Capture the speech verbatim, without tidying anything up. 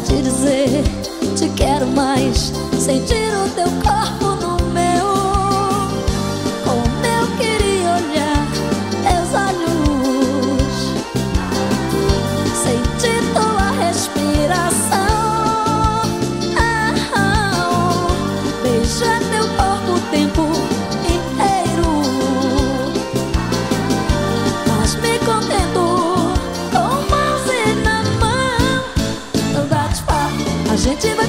te dizer, te quero mais, sentir o teu corpo no meu. Como eu queria olhar teus olhos, sentir tua respiração, ah, ah, beijar teu corpo o tempo inteiro, mas me contento com o mãozinho na mão. Não dá de falar, a gente vai